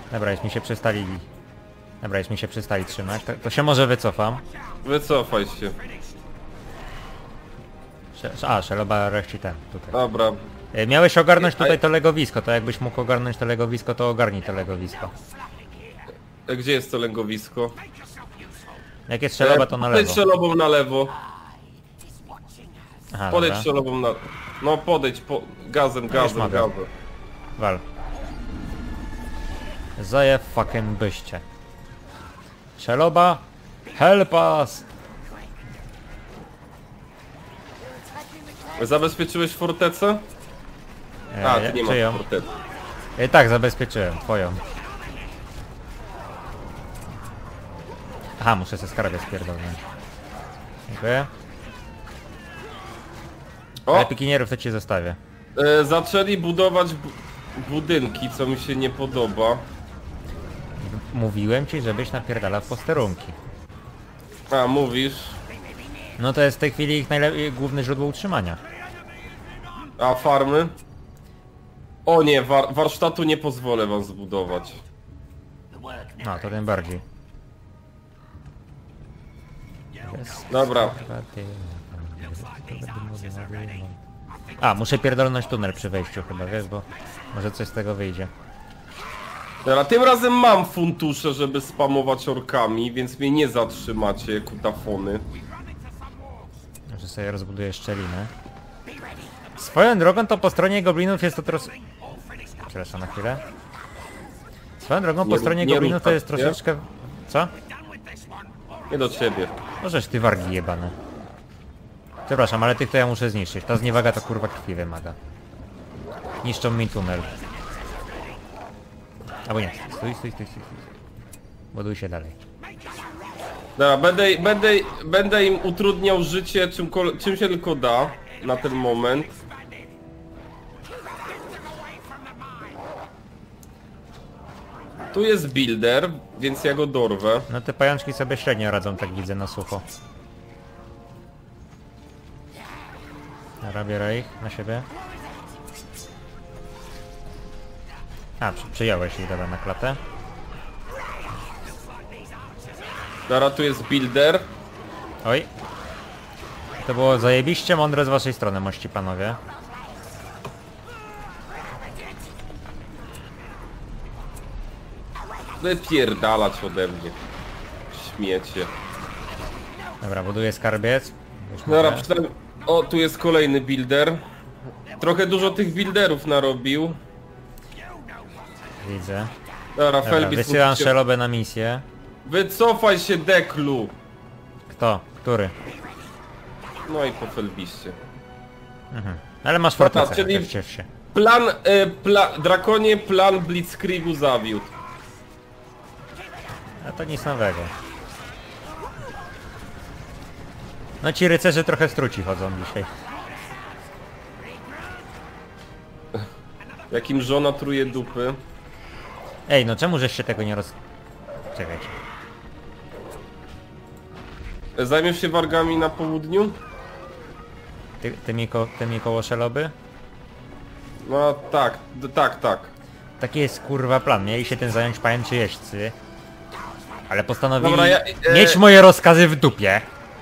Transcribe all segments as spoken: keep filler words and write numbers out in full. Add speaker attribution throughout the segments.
Speaker 1: Dobra, już mi się przestali... Dobra, już mi się przestali trzymać. To, to się może wycofam.
Speaker 2: Wycofaj się.
Speaker 1: Sze- A, Szeloba reszci ten, tutaj.
Speaker 2: Dobra.
Speaker 1: E, Miałeś ogarnąć
Speaker 2: A-
Speaker 1: tutaj to legowisko, to jakbyś mógł ogarnąć to legowisko, to ogarnij to legowisko.
Speaker 2: E, Gdzie jest to lęgowisko?
Speaker 1: Jak jest Szeloba, to na
Speaker 2: Podejdź
Speaker 1: lewo.
Speaker 2: strzelobą na lewo.
Speaker 1: Aha,
Speaker 2: Podejdź
Speaker 1: dobra.
Speaker 2: strzelobą na... No podejdź, po... gazem, gazem,
Speaker 1: mogę.
Speaker 2: gazem.
Speaker 1: Wal. Zaje fucking byście. Szeloba, help us!
Speaker 2: Zabezpieczyłeś fortecę?
Speaker 1: E,
Speaker 2: A, ty nie
Speaker 1: czyją?
Speaker 2: masz fortecy.
Speaker 1: E, tak, zabezpieczyłem, twoją. Aha, muszę ze skarbie spierdolnąć. Dziękuję. Ale
Speaker 2: O!
Speaker 1: pikinierów to ci zostawię.
Speaker 2: E, zaczęli budować bu budynki, co mi się nie podoba.
Speaker 1: Mówiłem ci, żebyś napierdalał w posterunki.
Speaker 2: A, mówisz?
Speaker 1: No to jest w tej chwili ich najle- główne źródło utrzymania.
Speaker 2: A, farmy? O nie, war warsztatu nie pozwolę wam zbudować.
Speaker 1: No, to tym bardziej.
Speaker 2: Dobra.
Speaker 1: A, muszę pierdolnąć tunel przy wejściu chyba, wiesz, bo może coś z tego wyjdzie.
Speaker 2: Dobra, tym razem mam fundusze, żeby spamować orkami, więc mnie nie zatrzymacie, kutafony.
Speaker 1: Może sobie rozbuduję szczelinę. Swoją drogą to po stronie goblinów jest to troszkę... Przepraszam na chwilę. Swoją drogą po
Speaker 2: Nie-
Speaker 1: stronie
Speaker 2: nie
Speaker 1: goblinów
Speaker 2: rób
Speaker 1: to
Speaker 2: tak,
Speaker 1: jest
Speaker 2: nie?
Speaker 1: troszeczkę... Co?
Speaker 2: Nie do ciebie.
Speaker 1: Możesz ty wargi jebane. Przepraszam, ale tych to ja muszę zniszczyć. Ta zniewaga to kurwa krwi wymaga. Niszczą mi tunel. Albo nie, stój, stój, stój, stój, stój. Buduj się dalej.
Speaker 2: Dobra, będę, będę, będę im utrudniał życie czym, czym się tylko da na ten moment. Tu jest builder, więc ja go dorwę.
Speaker 1: No te pajączki sobie średnio radzą, tak widzę na sucho. Dobra, biorę ich na siebie. A, przy, przyjąłeś ich, dobra, na klatę.
Speaker 2: Dobra, tu jest builder.
Speaker 1: Oj. To było zajebiście mądre z waszej strony, mości panowie.
Speaker 2: Wypierdalać ode mnie. Śmiecie.
Speaker 1: Dobra, buduję skarbiec. Już
Speaker 2: Dobra,
Speaker 1: mogę.
Speaker 2: przynajmniej... O, tu jest kolejny builder. Trochę dużo tych builderów narobił.
Speaker 1: Widzę.
Speaker 2: Dobra,
Speaker 1: Dobra,
Speaker 2: Felbis,
Speaker 1: wysyłam
Speaker 2: musicie-
Speaker 1: Szelobę na misję.
Speaker 2: Wycofaj się, Deklu!
Speaker 1: Kto? Który?
Speaker 2: No i po Felbiście.
Speaker 1: Mhm. Ale masz
Speaker 2: Dobra,
Speaker 1: fortecę,
Speaker 2: czyli-
Speaker 1: chociaż ciesz się.
Speaker 2: Plan, e, pla, Drakonie plan Blitzkriegu zawiódł.
Speaker 1: A to nic nowego. No ci rycerze trochę struci chodzą dzisiaj.
Speaker 2: Jakim żona truje dupy.
Speaker 1: Ej, no czemu żeście tego nie roz... Czekajcie.
Speaker 2: E, Zajmiesz się wargami na południu?
Speaker 1: Ty, tymi, ko, tymi koło Szeloby?
Speaker 2: No tak, d- tak, tak.
Speaker 1: Taki jest kurwa plan. Mieli się tym zająć pajęczy jeźdźcy. Ale postanowili
Speaker 2: Dobra, ja- e-
Speaker 1: mieć moje rozkazy w dupie.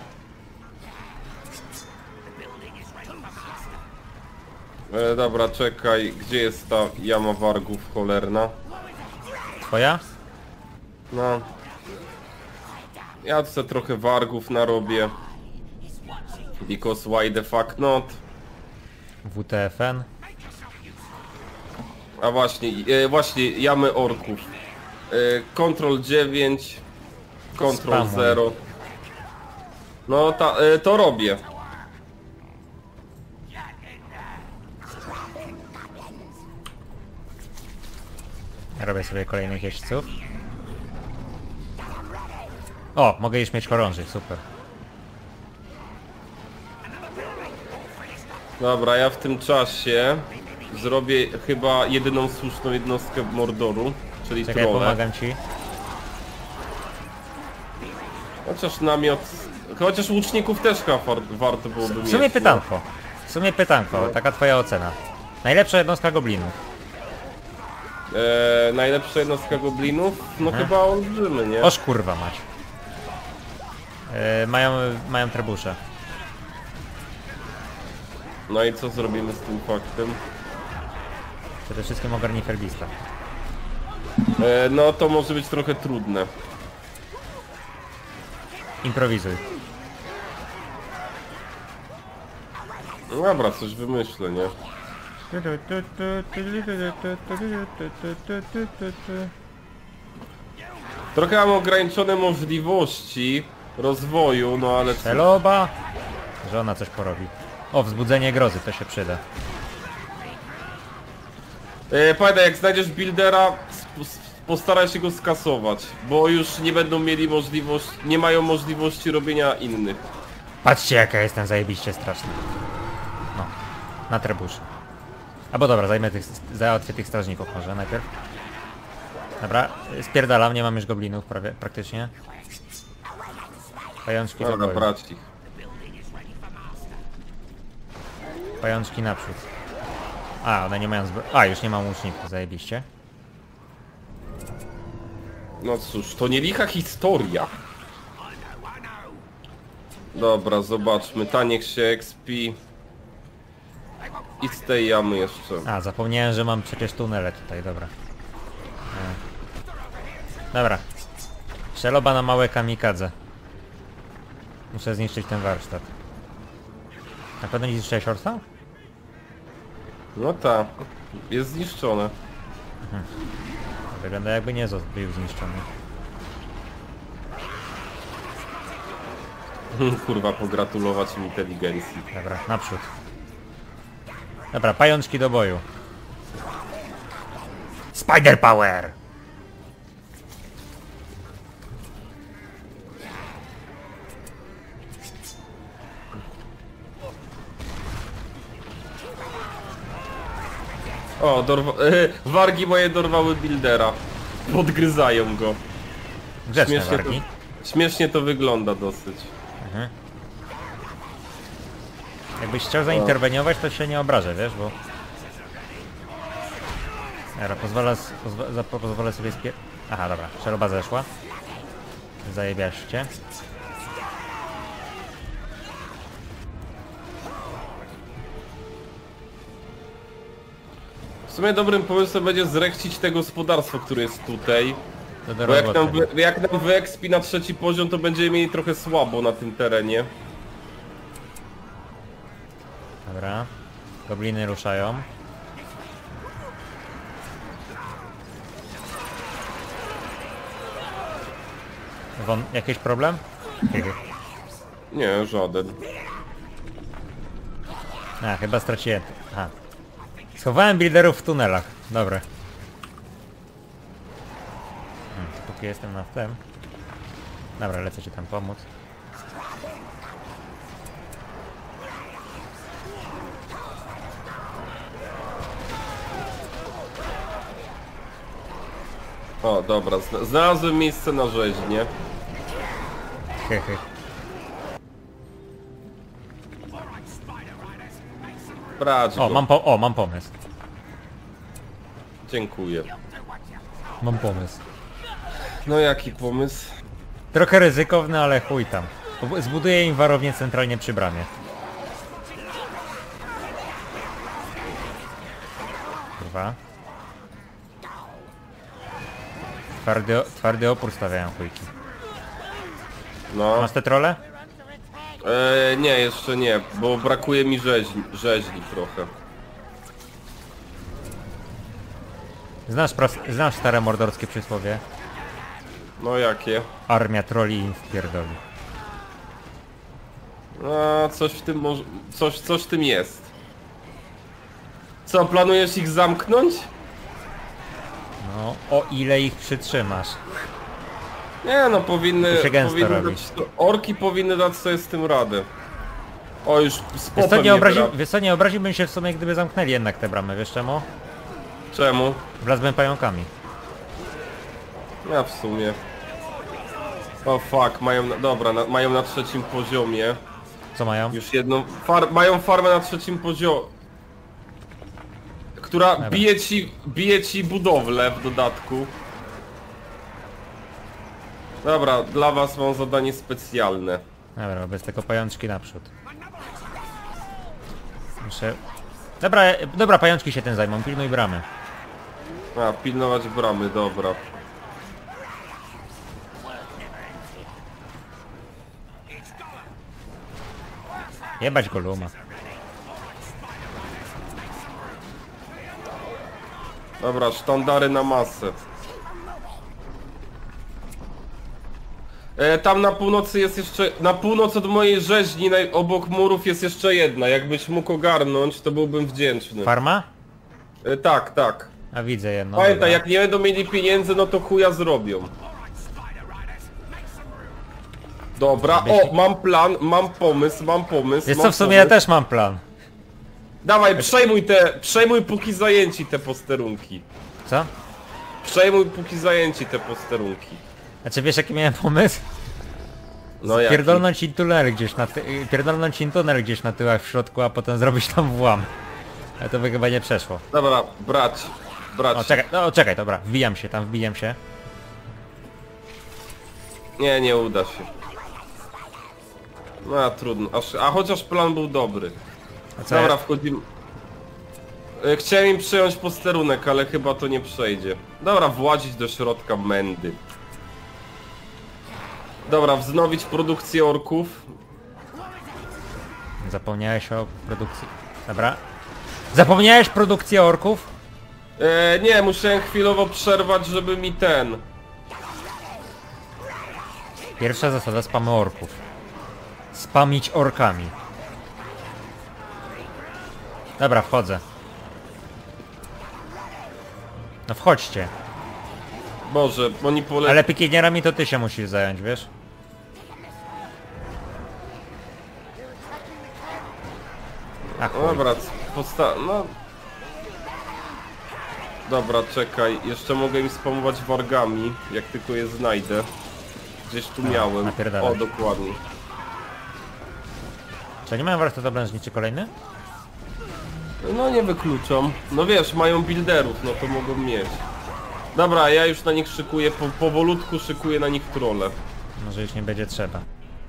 Speaker 2: E, dobra, czekaj, gdzie jest ta jama wargów cholerna?
Speaker 1: Twoja?
Speaker 2: No. Ja tu sobie trochę wargów narobię. Because why the fuck not?
Speaker 1: W T F N?
Speaker 2: A właśnie, e, właśnie jamy orków. E, Control dziewięć, Control
Speaker 1: Spamuj.
Speaker 2: zero. No ta, e, to robię.
Speaker 1: Robię sobie kolejnych jeźdźców. O, mogę już mieć chorąży, super.
Speaker 2: Dobra, ja w tym czasie zrobię chyba jedyną słuszną jednostkę Mordoru, czyli
Speaker 1: Czekaj,
Speaker 2: trolle.
Speaker 1: pomagam ci.
Speaker 2: Chociaż namiot... Chociaż łuczników też chyba war- warto byłoby mieć.
Speaker 1: W sumie
Speaker 2: no.
Speaker 1: pytanko. W sumie pytanko, taka twoja ocena. Najlepsza jednostka goblinów.
Speaker 2: Eee, najlepsza jednostka goblinów? No
Speaker 1: Mhm.
Speaker 2: chyba olbrzymy, nie?
Speaker 1: Oż kurwa mać. E, mają, mają trebusze.
Speaker 2: No i co zrobimy z tym faktem?
Speaker 1: Przede wszystkim ogarnij Ferbista.
Speaker 2: Eee, no to może być trochę trudne.
Speaker 1: Improwizuj.
Speaker 2: No dobra, coś wymyślę, nie? Trochę mam ograniczone możliwości rozwoju, no ale... co-
Speaker 1: Celoba! Że ona coś porobi. O, wzbudzenie grozy, to się przyda.
Speaker 2: E, pamiętaj, jak znajdziesz buildera, sp- sp- postaraj się go skasować, bo już nie będą mieli możliwości, nie mają możliwości robienia innych.
Speaker 1: Patrzcie jaka jestem zajebiście straszna. No, na trebusze. Albo dobra, zajmę tych, załatwię tych strażników może najpierw. Dobra, spierdalam, nie mam już goblinów prawie, praktycznie. Pajączki do
Speaker 2: Dobra,
Speaker 1: boju.
Speaker 2: brać ich.
Speaker 1: Pajączki naprzód. A, one nie mają zbro... A, już nie mam łuczników, zajebiście.
Speaker 2: No cóż, to nie licha historia. Dobra, zobaczmy, ta niech się expi. I z tej jamy jeszcze.
Speaker 1: A, zapomniałem, że mam przecież tunele tutaj, dobra. E. Dobra. Szeloba na małe kamikadze. Muszę zniszczyć ten warsztat. Na pewno nie zniszczyłeś Orsa?
Speaker 2: No ta, jest zniszczone.
Speaker 1: Wygląda jakby nie został był zniszczony.
Speaker 2: Kurwa, pogratulować im inteligencji.
Speaker 1: Dobra, naprzód. Dobra, pajączki do boju. Spider Power!
Speaker 2: O, dorwa... E, wargi moje dorwały buildera. Podgryzają go.
Speaker 1: Grzeczne
Speaker 2: Śmiesznie
Speaker 1: wargi.
Speaker 2: to, śmiesznie to wygląda dosyć.
Speaker 1: Mhm. Jakbyś chciał zainterweniować, to się nie obrażę, wiesz, bo... Dobra, pozwolę, s- pozwa, za- pozwolę sobie spie... Aha, dobra, szeroba zeszła. Zajebiaszcie.
Speaker 2: W sumie dobrym pomysłem będzie zrekcić te gospodarstwo, które jest tutaj.
Speaker 1: To do
Speaker 2: Bo jak nam,
Speaker 1: roboty.
Speaker 2: wy, jak nam wyexpi na trzeci poziom, to będziemy mieli trochę słabo na tym terenie.
Speaker 1: Dobra. Gobliny ruszają. Won, jakiś problem?
Speaker 2: Nie, żaden.
Speaker 1: A, chyba straciłem. Aha. Schowałem builderów w tunelach. Dobre. Hmm, póki jestem na tym. Dobra, lecę ci tam pomóc.
Speaker 2: O, dobra, zna znalazłem miejsce na rzeźnię.
Speaker 1: Hehe.
Speaker 2: Brać
Speaker 1: O,
Speaker 2: go.
Speaker 1: mam po o, mam pomysł.
Speaker 2: Dziękuję.
Speaker 1: Mam pomysł.
Speaker 2: No jaki pomysł?
Speaker 1: Trochę ryzykowny, ale chuj tam. Zbuduję im warownię centralnie przy bramie. Kurwa. Twardy, o, twardy opór stawiają chujki.
Speaker 2: No.
Speaker 1: Masz te trole?
Speaker 2: E, nie, jeszcze nie, bo brakuje mi rzeźni, rzeźni trochę.
Speaker 1: Znasz, pros- znasz stare mordorskie przysłowie?
Speaker 2: No jakie?
Speaker 1: Armia troli im wpierdoli.
Speaker 2: No, coś w tym może... Coś, coś w tym jest. Co, planujesz ich zamknąć?
Speaker 1: No, o ile ich przytrzymasz.
Speaker 2: Nie no, powinny...
Speaker 1: To się gęsto
Speaker 2: powinny
Speaker 1: robi.
Speaker 2: dać, orki powinny dać sobie z tym radę. O, już z
Speaker 1: Wiesz co,
Speaker 2: popem
Speaker 1: nie,
Speaker 2: nie
Speaker 1: obrazi-
Speaker 2: bra...
Speaker 1: wiesz co, nie obraziłbym się w sumie, gdyby zamknęli jednak te bramy, wiesz czemu?
Speaker 2: Czemu?
Speaker 1: Wlazłbym pająkami.
Speaker 2: Ja w sumie. O fuck, mają... Na... Dobra, na... mają na trzecim poziomie.
Speaker 1: Co mają?
Speaker 2: Już jedną... Far... Mają farmę na trzecim poziomie. która
Speaker 1: Dobra.
Speaker 2: bije ci, bije ci budowlę w dodatku. Dobra, dla was mam zadanie specjalne.
Speaker 1: Dobra, wobec tego pajączki naprzód. Muszę... Dobra, e, dobra, pajączki się tym zajmą, pilnuj bramy.
Speaker 2: A, pilnować bramy, dobra.
Speaker 1: Jebać go luma.
Speaker 2: Dobra, sztandary na masę. E, tam na północy jest jeszcze... Na północ od mojej rzeźni, naj- obok murów jest jeszcze jedna. Jakbyś mógł ogarnąć, to byłbym wdzięczny.
Speaker 1: Farma?
Speaker 2: E, tak, tak.
Speaker 1: A widzę jedno.
Speaker 2: Pamiętaj,
Speaker 1: dobra.
Speaker 2: jak nie będą mieli pieniędzy, no to chuja zrobią. Dobra, o, mam plan, mam pomysł, mam pomysł.
Speaker 1: Wiesz
Speaker 2: mam
Speaker 1: co, w sumie
Speaker 2: pomysł.
Speaker 1: ja też mam plan.
Speaker 2: Dawaj, przejmuj te, przejmuj póki zajęci te posterunki.
Speaker 1: Co?
Speaker 2: Przejmuj póki zajęci te posterunki.
Speaker 1: Znaczy wiesz jaki miałem pomysł?
Speaker 2: No jak?
Speaker 1: Pierdolnąć ci tunel gdzieś na ty... Pierdolnąć ci tunel gdzieś na tyłach w środku, a potem zrobić tam włam. Ale to by chyba nie przeszło.
Speaker 2: Dobra, brać, brać.
Speaker 1: O czekaj, no czekaj, dobra, wbijam się tam, wbijam się.
Speaker 2: Nie, nie uda się. No a trudno, Aż, a chociaż plan był dobry.
Speaker 1: A co
Speaker 2: Dobra,
Speaker 1: jest?
Speaker 2: wchodzimy. E, Chciałem im przejąć posterunek, ale chyba to nie przejdzie. Dobra, włazić do środka mędy. Dobra, wznowić produkcję orków.
Speaker 1: Zapomniałeś o produkcji... Dobra. Zapomniałeś produkcję orków?
Speaker 2: E, nie, musiałem chwilowo przerwać, żeby mi ten...
Speaker 1: Pierwsza zasada spamy orków. Spamić orkami. Dobra, wchodzę. No wchodźcie.
Speaker 2: Boże, oni pole...
Speaker 1: Ale pikienierami to ty się musisz zająć, wiesz? A chuj.
Speaker 2: Dobra, posta... no... Dobra, czekaj, jeszcze mogę im spamować wargami, jak tylko je znajdę. Gdzieś tu miałem.
Speaker 1: napierdalaj.
Speaker 2: O, dokładnie.
Speaker 1: Czy nie mają warsztat obrężniczy kolejny?
Speaker 2: No nie wykluczam. No wiesz, mają builderów, no to mogą mieć. Dobra, ja już na nich szykuję, po, powolutku szykuję na nich trolle.
Speaker 1: Może już nie będzie trzeba.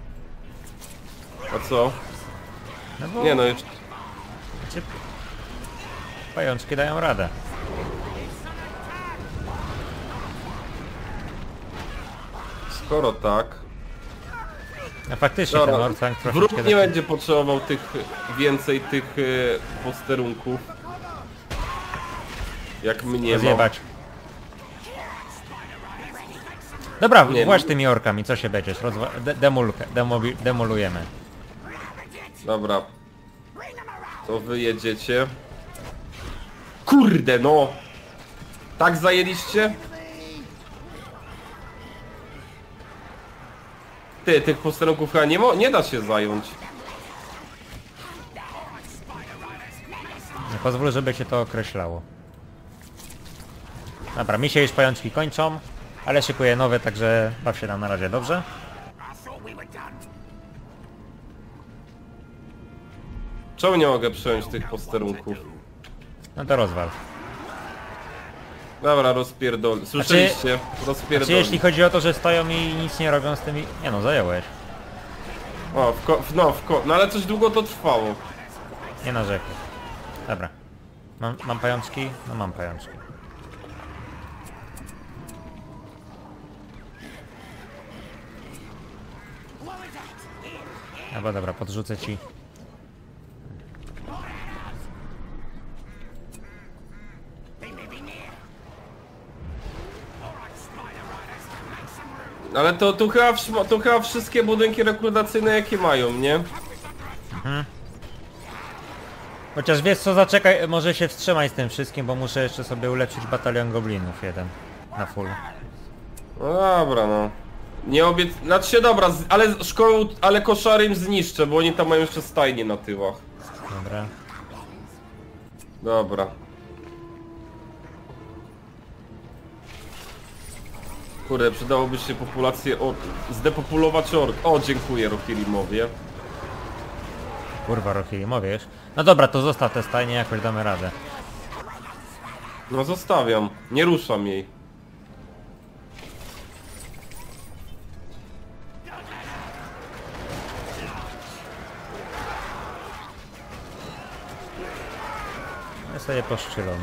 Speaker 2: A co?
Speaker 1: No bo...
Speaker 2: Nie no, już...
Speaker 1: Znaczy, pajączki dają radę.
Speaker 2: Skoro tak...
Speaker 1: No faktycznie ten
Speaker 2: Dobra,
Speaker 1: Northfang
Speaker 2: wróg
Speaker 1: troszeczkę...
Speaker 2: nie
Speaker 1: taki-
Speaker 2: będzie potrzebował tych... więcej tych e, posterunków. Jak mnie ma.
Speaker 1: Rozjebać. Dobra,
Speaker 2: Nie
Speaker 1: właź
Speaker 2: wiem.
Speaker 1: tymi orkami, co się będziesz? Rozwa- de demulkę, demobi- demolujemy.
Speaker 2: Dobra. To wy jedziecie. Kurde no! Tak zajęliście? Ty, tych posterunków chyba nie, mo nie da się zająć.
Speaker 1: Nie pozwól, żeby się to określało. Dobra, mi się już pajączki kończą, ale szykuję nowe, także baw się tam na razie, dobrze?
Speaker 2: Czemu nie mogę przejąć tych posterunków?
Speaker 1: No to rozwal.
Speaker 2: Dobra, rozpierdol. Słyszeliście? Rozpierdol.
Speaker 1: Czy jeśli chodzi o to, że stoją i nic nie robią z tymi... Nie no, zająłeś.
Speaker 2: O, w ko w no, w ko no ale coś długo to trwało.
Speaker 1: Nie narzekaj. Dobra. Mam, mam pajączki? No mam pajączki. Albo dobra, podrzucę ci.
Speaker 2: Ale to tu chyba, wsz- to chyba wszystkie budynki rekrutacyjne jakie mają, nie?
Speaker 1: Chociaż wiesz co, zaczekaj, może się wstrzymaj z tym wszystkim, bo muszę jeszcze sobie ulepszyć batalion goblinów jeden. Na full.
Speaker 2: No dobra, no. Nie obiec... Znaczy się dobra, z- ale szkołę, ale koszary im zniszczę, bo oni tam mają jeszcze stajnie na tyłach.
Speaker 1: Dobra.
Speaker 2: Dobra. Kurde, przydałoby się populację ork... Zdepopulować ork. O, dziękuję Rohirimowie.
Speaker 1: Kurwa, Rohirrim, mówisz? No dobra, to zostaw te stajnie, jakoś damy radę.
Speaker 2: No zostawiam, nie ruszam jej.
Speaker 1: Ja sobie poszczylony.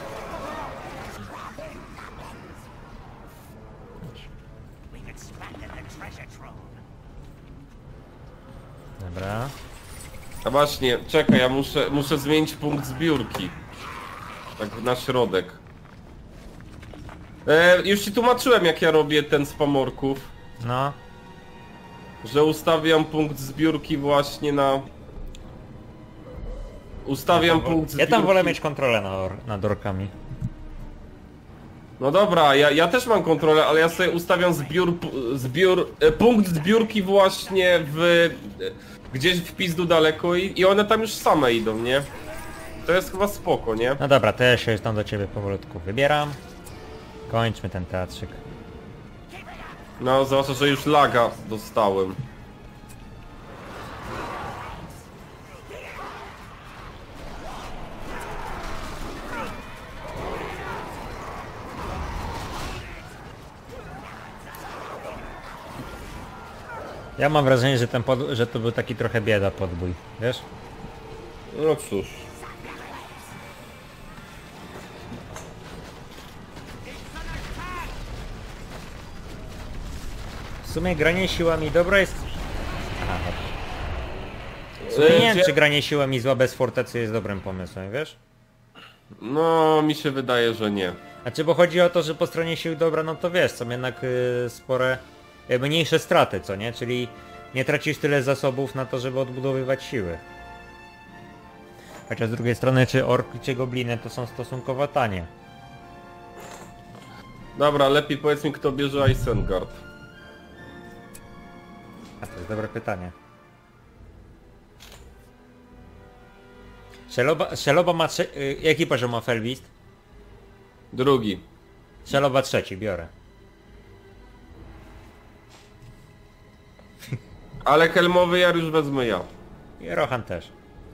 Speaker 1: Dobra.
Speaker 2: A właśnie, czekaj, ja muszę, muszę zmienić punkt zbiórki. Tak na środek. E, już ci tłumaczyłem, jak ja robię ten spam orków.
Speaker 1: No.
Speaker 2: Że ustawiam punkt zbiórki właśnie na... Ustawiam punkt
Speaker 1: Ja
Speaker 2: zbiórki...
Speaker 1: tam wolę mieć kontrolę nad, or nad orkami.
Speaker 2: No dobra, ja, ja też mam kontrolę, ale ja sobie ustawiam zbiór, pu- zbiór, e, punkt zbiórki właśnie w... e, gdzieś w pizdu daleko i, i one tam już same idą, nie? To jest chyba spoko, nie?
Speaker 1: No dobra, to ja się tam do ciebie powolutku wybieram. Kończmy ten teatrzyk.
Speaker 2: No, zwłaszcza, że już laga dostałem.
Speaker 1: Ja mam wrażenie, że ten pod... że to był taki trochę bieda podbój, wiesz?
Speaker 2: No cóż.
Speaker 1: W sumie granie siłami dobra jest... Aha, dobra. W sumie nie wiem, czy granie siłami zła bez fortecy jest dobrym pomysłem, wiesz?
Speaker 2: No, mi się wydaje, że nie.
Speaker 1: Znaczy, bo chodzi o to, że po stronie sił dobra, no to wiesz, są jednak y, spore, y, mniejsze straty, co nie? Czyli nie tracisz tyle zasobów na to, żeby odbudowywać siły. Chociaż z drugiej strony, czy orki, czy gobliny to są stosunkowo tanie.
Speaker 2: Dobra, lepiej powiedz mi, kto bierze Isengard.
Speaker 1: A to jest dobre pytanie. Szeloba, Szeloba ma trze... y, jaki poziom ma Felwist?
Speaker 2: Drugi.
Speaker 1: Szeloba trzeci, biorę.
Speaker 2: Ale helmowy jar już wezmę ja.
Speaker 1: I Rohan też.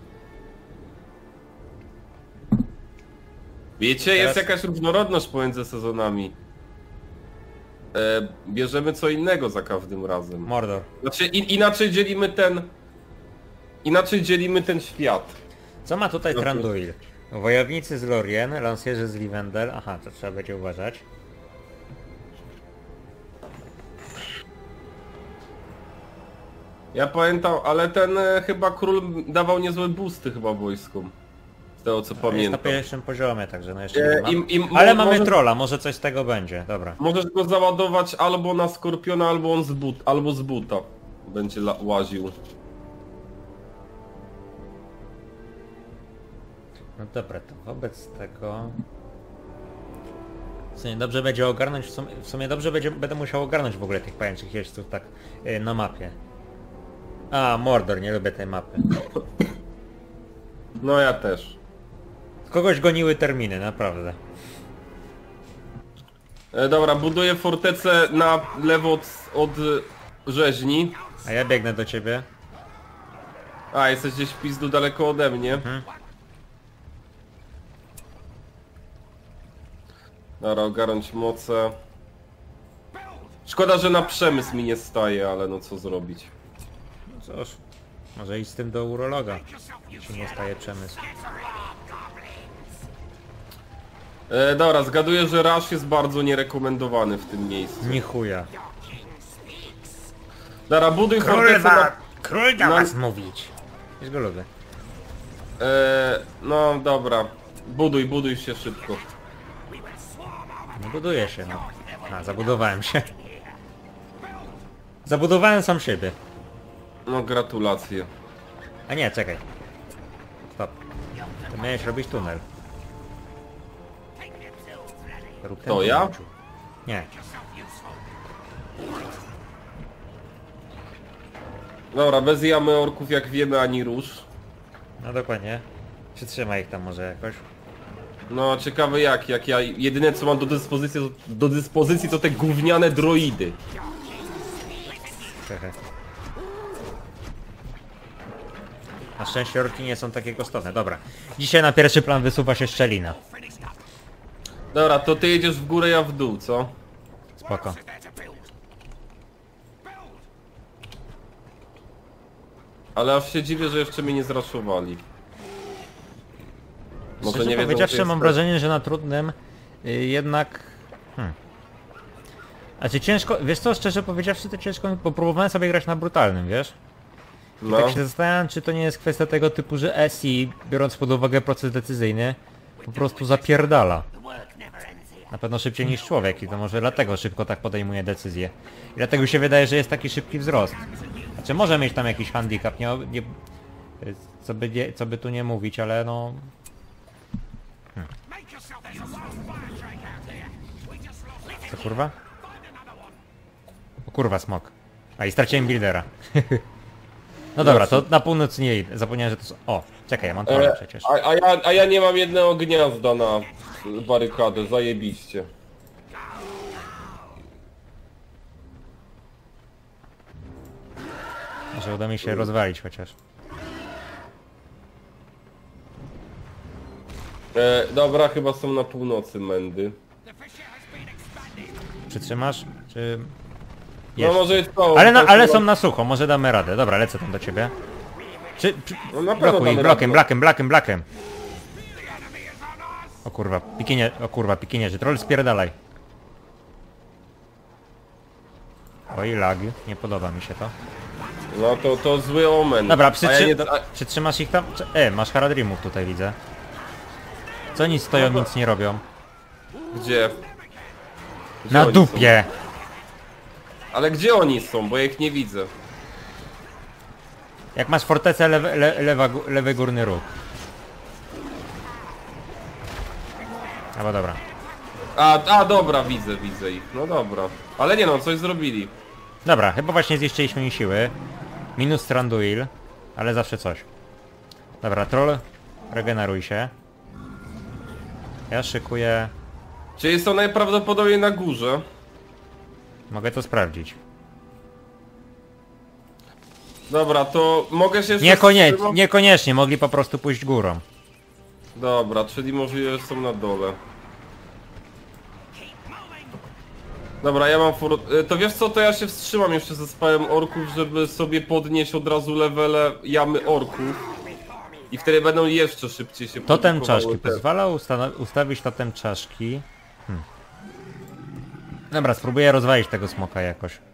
Speaker 2: Wiecie,
Speaker 1: Teraz-
Speaker 2: jest jakaś różnorodność pomiędzy sezonami. E, bierzemy co innego za każdym razem.
Speaker 1: Mordor.
Speaker 2: Znaczy, in, inaczej dzielimy ten... Inaczej dzielimy ten świat.
Speaker 1: Co ma tutaj
Speaker 2: Dobra.
Speaker 1: Thranduil? Wojownicy z Lorien, lansjerzy z Rivendell. Aha, to trzeba będzie uważać.
Speaker 2: Ja pamiętam, ale ten e, chyba król dawał niezłe boosty chyba wojskom. Z tego co
Speaker 1: Jest na
Speaker 2: pamiętam.
Speaker 1: pierwszym poziomie, także no jeszcze
Speaker 2: E,
Speaker 1: nie ma.
Speaker 2: im- im-
Speaker 1: Ale
Speaker 2: mo-
Speaker 1: mamy
Speaker 2: może-
Speaker 1: trolla, może coś z tego będzie, dobra.
Speaker 2: Możesz go załadować albo na skorpiona, albo on z but, albo z buta. Będzie la- łaził.
Speaker 1: No dobra, to wobec tego... W sumie dobrze będzie ogarnąć, w sumie, w sumie dobrze będzie, będę musiał ogarnąć w ogóle tych pajęczych jeźdźców tak yy, na mapie. A, Mordor, nie lubię tej mapy.
Speaker 2: No ja też.
Speaker 1: Kogoś goniły terminy, naprawdę.
Speaker 2: E, dobra, buduję fortecę na lewo od, od e, rzeźni.
Speaker 1: A ja biegnę do ciebie.
Speaker 2: A, jesteś gdzieś w pizdu daleko ode mnie.
Speaker 1: Mhm.
Speaker 2: Dobra, ogarnąć moce. Szkoda, że na przemysł mi nie staje, ale no co zrobić.
Speaker 1: No cóż, może iść z tym do urologa, jeśli nie staje przemysł.
Speaker 2: E, dobra, zgaduję, że rush jest bardzo nierekomendowany w tym miejscu.
Speaker 1: Ni chuja.
Speaker 2: Dobra, buduj
Speaker 1: Król
Speaker 2: fortecę
Speaker 1: da,
Speaker 2: na...
Speaker 1: król da
Speaker 2: na-
Speaker 1: was mówić. Już go lubię.
Speaker 2: E, no dobra, buduj, buduj się szybko.
Speaker 1: Nie buduję się, no. A, zabudowałem się. Zabudowałem sam siebie.
Speaker 2: No gratulacje.
Speaker 1: A nie, czekaj. Stop. To miałeś robić tunel. Rób ten
Speaker 2: To
Speaker 1: tunel,
Speaker 2: ja?
Speaker 1: Ciu. Nie.
Speaker 2: Dobra, bez jamy orków jak wiemy ani rusz.
Speaker 1: No dokładnie. Przytrzymaj ich tam może jakoś.
Speaker 2: No ciekawe jak, jak ja jedyne co mam do dyspozycji, do dyspozycji to te gówniane droidy.
Speaker 1: Trochę. Na szczęście orki nie są takie kosztowne. Dobra. Dzisiaj na pierwszy plan wysuwa się szczelina.
Speaker 2: Dobra, to ty jedziesz w górę, ja w dół, co?
Speaker 1: Spoko.
Speaker 2: Ale aż się dziwię, że jeszcze mnie nie zraszowali. Może
Speaker 1: Szczerze
Speaker 2: nie wiedzą,
Speaker 1: powiedziawszy,
Speaker 2: że
Speaker 1: mam
Speaker 2: jestem.
Speaker 1: wrażenie, że na trudnym y, jednak... Hmm. Znaczy ciężko, wiesz co, szczerze powiedziawszy to ciężko, bo próbowałem sobie grać na brutalnym, wiesz? I
Speaker 2: No.
Speaker 1: tak się zastanawiam, czy to nie jest kwestia tego typu, że S I, biorąc pod uwagę proces decyzyjny, po prostu zapierdala. Na pewno szybciej niż człowiek i to może dlatego szybko tak podejmuje decyzje. I dlatego się wydaje, że jest taki szybki wzrost. Znaczy może mieć tam jakiś handicap, nie, nie, co, by nie co by tu nie mówić, ale no... Hmm. Co kurwa? O kurwa, smok. A i straciłem buildera. No dobra, to na północ nie idę. Zapomniałem, że to są... O, czekaj, ja mam trolle
Speaker 2: E,
Speaker 1: przecież.
Speaker 2: a, a, ja, a ja nie mam jednego gniazda na barykadę, zajebiście.
Speaker 1: Może uda mi się rozwalić chociaż.
Speaker 2: E, dobra, chyba są na północy mędy.
Speaker 1: Przytrzymasz? Czy...
Speaker 2: No
Speaker 1: Jeszcze?
Speaker 2: może jest to.
Speaker 1: Ale, na,
Speaker 2: to
Speaker 1: ale
Speaker 2: chyba-
Speaker 1: są na sucho, może damy radę. Dobra, lecę tam do ciebie. Czy... czy...
Speaker 2: No na pewno
Speaker 1: Blokuj,
Speaker 2: damy
Speaker 1: blokiem,
Speaker 2: radę.
Speaker 1: blakiem, blakiem, blakiem. O kurwa, pikinie... O kurwa, pikinierzy. Troll spierdalaj. Oj, lag. Nie podoba mi się to.
Speaker 2: No to, to zły omen.
Speaker 1: Dobra,
Speaker 2: A ja
Speaker 1: przytrzy...
Speaker 2: nie, a,
Speaker 1: przytrzymasz ich tam? Czy- E, masz Haradrimów tutaj widzę. Co nic stoją,
Speaker 2: No to-
Speaker 1: nic nie robią.
Speaker 2: Gdzie? Gdzie
Speaker 1: Na
Speaker 2: oni
Speaker 1: dupie!
Speaker 2: są? Ale gdzie oni są? Bo ja ich nie widzę.
Speaker 1: Jak masz fortecę, lewy, le, lewa, gó- lewy górny róg. Albo dobra.
Speaker 2: A, a dobra, widzę, widzę ich. No dobra. Ale nie no, coś zrobili.
Speaker 1: Dobra, chyba właśnie zniszczyliśmy im siły. Minus Stranduil, ale zawsze coś. Dobra, troll, regeneruj się. Ja szykuję...
Speaker 2: Czyli są najprawdopodobniej na górze.
Speaker 1: Mogę to sprawdzić.
Speaker 2: Dobra, to mogę się jeszcze
Speaker 1: Niekoniecznie,
Speaker 2: wstrzymać?
Speaker 1: niekoniecznie, mogli po prostu pójść górą.
Speaker 2: Dobra, czyli możliwe, że są na dole. Dobra, ja mam fur... y, To wiesz co, to ja się wstrzymam jeszcze ze spałem orków, żeby sobie podnieść od razu levele jamy orków. I wtedy będą jeszcze szybciej się
Speaker 1: Totem
Speaker 2: produkowały
Speaker 1: czaszki.
Speaker 2: te-
Speaker 1: Pozwala usta- ustawić totem czaszki. Hmm. Dobra, spróbuję rozwalić tego smoka jakoś.